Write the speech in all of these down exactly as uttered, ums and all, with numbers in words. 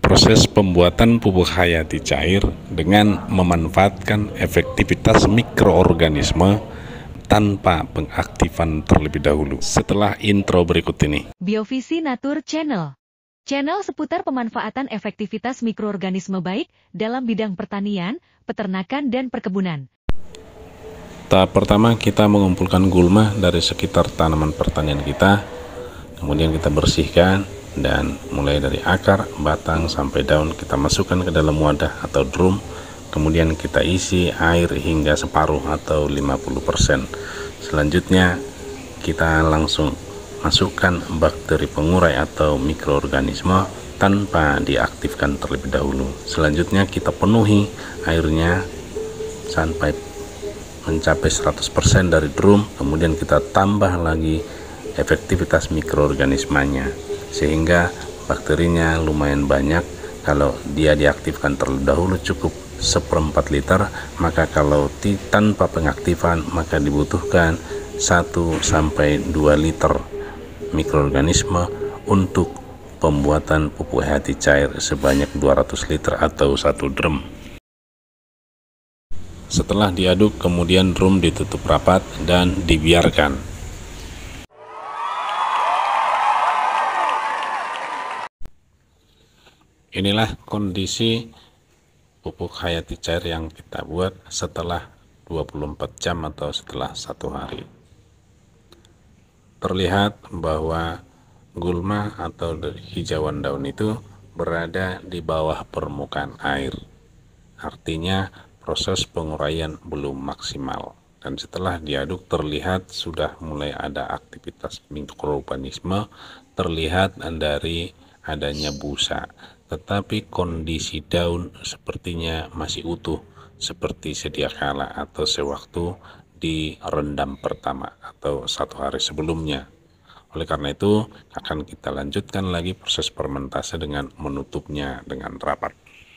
Proses pembuatan pupuk hayati cair dengan memanfaatkan efektivitas mikroorganisme tanpa pengaktifan terlebih dahulu. Setelah intro berikut ini. Biovisi Natur Channel. Channel seputar pemanfaatan efektivitas mikroorganisme baik dalam bidang pertanian, peternakan, dan perkebunan. Tahap pertama, kita mengumpulkan gulma dari sekitar tanaman pertanian kita. Kemudian kita bersihkan dan mulai dari akar, batang, sampai daun kita masukkan ke dalam wadah atau drum. Kemudian kita isi air hingga separuh atau lima puluh persen. Selanjutnya kita langsung masukkan bakteri pengurai atau mikroorganisme tanpa diaktifkan terlebih dahulu. Selanjutnya kita penuhi airnya sampai mencapai seratus persen dari drum. Kemudian kita tambah lagi efektivitas mikroorganismenya sehingga bakterinya lumayan banyak. Kalau dia diaktifkan terlebih dahulu cukup seperempat liter, maka kalau tanpa pengaktifan maka dibutuhkan satu sampai dua liter mikroorganisme untuk pembuatan pupuk hayati cair sebanyak dua ratus liter atau satu drum. Setelah diaduk, kemudian drum ditutup rapat dan dibiarkan. Inilah kondisi pupuk hayati cair yang kita buat setelah dua puluh empat jam atau setelah satu hari. Terlihat bahwa gulma atau hijauan daun itu berada di bawah permukaan air. Artinya proses penguraian belum maksimal. Dan setelah diaduk terlihat sudah mulai ada aktivitas mikroorganisme, terlihat dari adanya busa. Tetapi kondisi daun sepertinya masih utuh seperti sedia kala atau sewaktu direndam pertama atau satu hari sebelumnya. Oleh karena itu akan kita lanjutkan lagi proses fermentasi dengan menutupnya dengan rapat.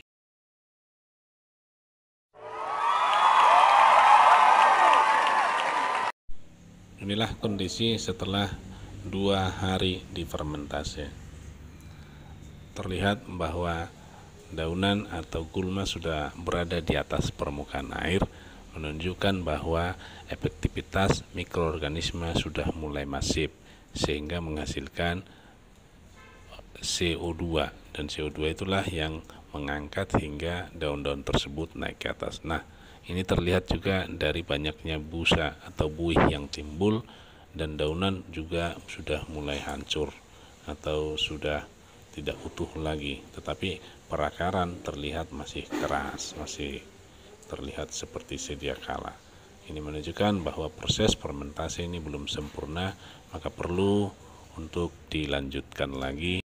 Inilah kondisi setelah dua hari difermentasi. Terlihat bahwa daunan atau gulma sudah berada di atas permukaan air, menunjukkan bahwa efektivitas mikroorganisme sudah mulai masif sehingga menghasilkan C O dua, dan C O dua itulah yang mengangkat hingga daun-daun tersebut naik ke atas. Nah, ini terlihat juga dari banyaknya busa atau buih yang timbul, dan daunan juga sudah mulai hancur atau sudah tidak utuh lagi, tetapi perakaran terlihat masih keras, masih terlihat seperti sedia kala. Ini menunjukkan bahwa proses fermentasi ini belum sempurna, maka perlu untuk dilanjutkan lagi.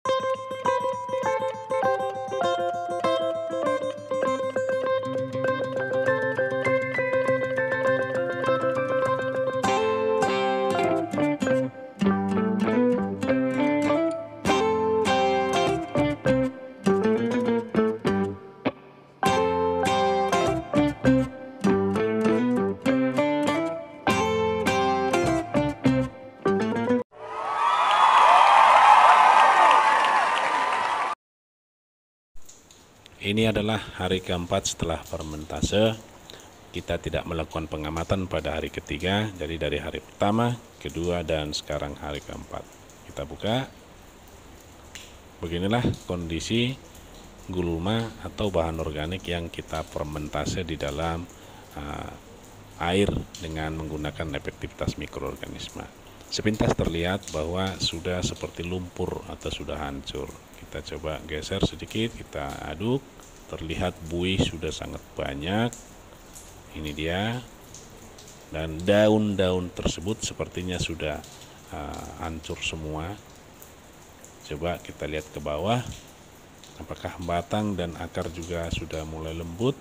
Ini adalah hari keempat setelah fermentase. Kita tidak melakukan pengamatan pada hari ketiga, jadi dari hari pertama, kedua, dan sekarang hari keempat. Kita buka. Beginilah kondisi gulma atau bahan organik yang kita fermentase di dalam uh, air dengan menggunakan efektivitas mikroorganisme. Sepintas terlihat bahwa sudah seperti lumpur atau sudah hancur. Kita coba geser sedikit, kita aduk, terlihat buih sudah sangat banyak. Ini dia, dan daun-daun tersebut sepertinya sudah uh, hancur semua. Coba kita lihat ke bawah, apakah batang dan akar juga sudah mulai lembut.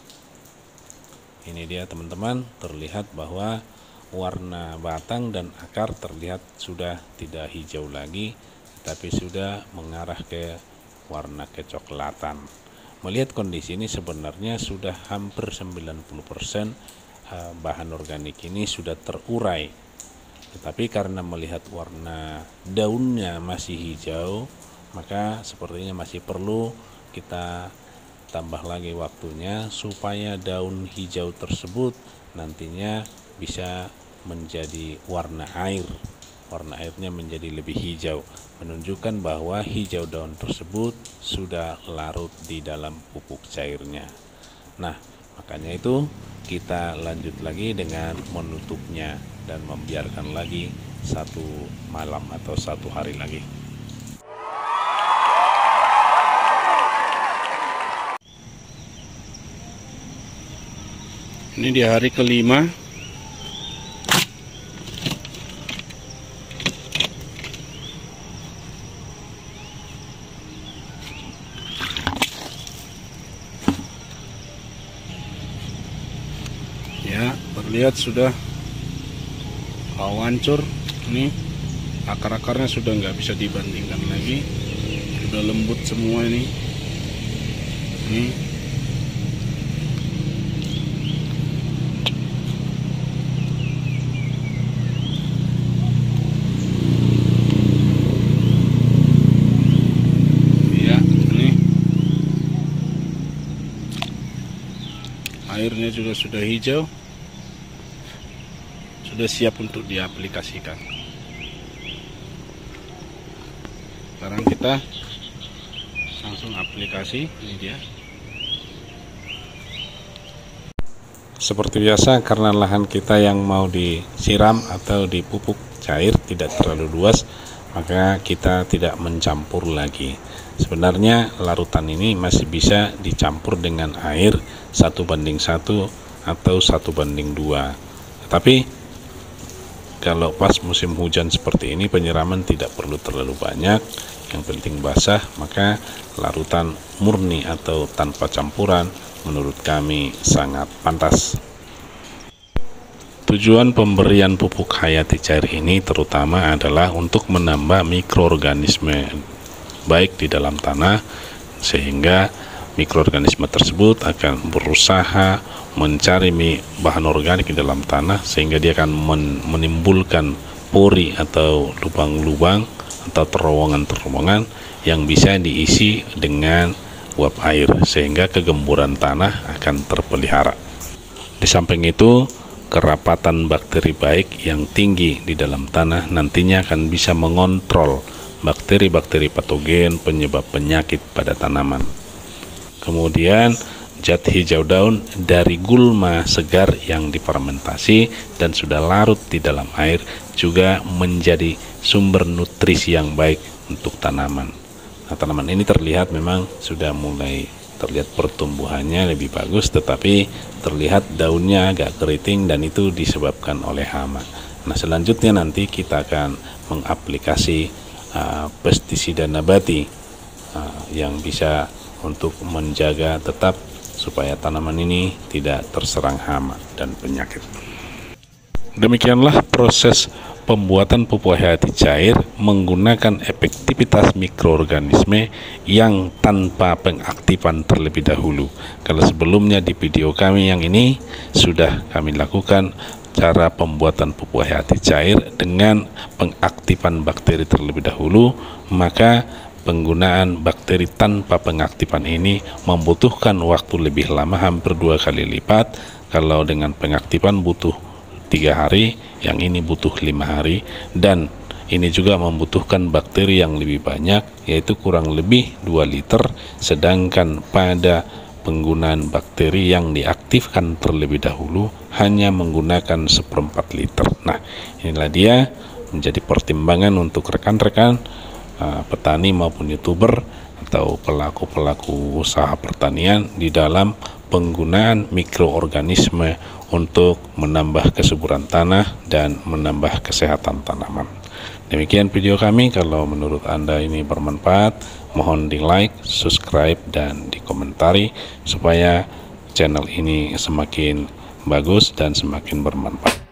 Ini dia teman-teman, terlihat bahwa warna batang dan akar terlihat sudah tidak hijau lagi, tapi sudah mengarah ke warna kecoklatan. Melihat kondisi ini sebenarnya sudah hampir sembilan puluh persen bahan organik ini sudah terurai. Tetapi karena melihat warna daunnya masih hijau, maka sepertinya masih perlu kita tambah lagi waktunya supaya daun hijau tersebut nantinya bisa menjadi warna air. Warna airnya menjadi lebih hijau, menunjukkan bahwa hijau daun tersebut sudah larut di dalam pupuk cairnya. Nah, makanya itu kita lanjut lagi dengan menutupnya dan membiarkan lagi satu malam atau satu hari lagi. Ini di hari kelima. Ya, terlihat sudah hancur. Ini akar-akarnya sudah nggak bisa dibandingkan lagi, sudah lembut semua ini. Ini airnya juga sudah hijau, sudah siap untuk diaplikasikan. Sekarang kita langsung aplikasi. Ini dia. Seperti biasa, karena lahan kita yang mau disiram atau dipupuk cair tidak terlalu luas, maka kita tidak mencampur lagi. Sebenarnya larutan ini masih bisa dicampur dengan air satu banding satu atau satu banding dua. Tapi kalau pas musim hujan seperti ini, penyiraman tidak perlu terlalu banyak, yang penting basah. Maka larutan murni atau tanpa campuran menurut kami sangat pantas. Tujuan pemberian pupuk hayati cair ini terutama adalah untuk menambah mikroorganisme baik di dalam tanah, sehingga mikroorganisme tersebut akan berusaha mencari bahan organik di dalam tanah, sehingga dia akan menimbulkan pori atau lubang-lubang atau terowongan-terowongan yang bisa diisi dengan uap air, sehingga kegemburan tanah akan terpelihara. Di samping itu, kerapatan bakteri baik yang tinggi di dalam tanah nantinya akan bisa mengontrol bakteri-bakteri patogen penyebab penyakit pada tanaman. Kemudian zat hijau daun dari gulma segar yang difermentasi dan sudah larut di dalam air juga menjadi sumber nutrisi yang baik untuk tanaman. Nah, tanaman ini terlihat memang sudah mulai terlihat pertumbuhannya lebih bagus, tetapi terlihat daunnya agak keriting dan itu disebabkan oleh hama. Nah, selanjutnya nanti kita akan mengaplikasi Uh, pestisida nabati uh, yang bisa untuk menjaga tetap supaya tanaman ini tidak terserang hama dan penyakit. Demikianlah proses pembuatan pupuk hayati cair menggunakan efektivitas mikroorganisme yang tanpa pengaktifan terlebih dahulu. Kalau sebelumnya di video kami yang ini sudah kami lakukan cara pembuatan pupuk hayati cair dengan pengaktifan bakteri terlebih dahulu, maka penggunaan bakteri tanpa pengaktifan ini membutuhkan waktu lebih lama, hampir dua kali lipat. Kalau dengan pengaktifan butuh tiga hari, yang ini butuh lima hari, dan ini juga membutuhkan bakteri yang lebih banyak, yaitu kurang lebih dua liter, sedangkan pada penggunaan bakteri yang diaktifkan terlebih dahulu hanya menggunakan seperempat liter. Nah, inilah dia menjadi pertimbangan untuk rekan-rekan uh, petani maupun youtuber atau pelaku-pelaku usaha pertanian di dalam penggunaan mikroorganisme untuk menambah kesuburan tanah dan menambah kesehatan tanaman. Demikian video kami. Kalau menurut Anda ini bermanfaat, mohon di like, subscribe, dan dikomentari supaya channel ini semakin bagus dan semakin bermanfaat.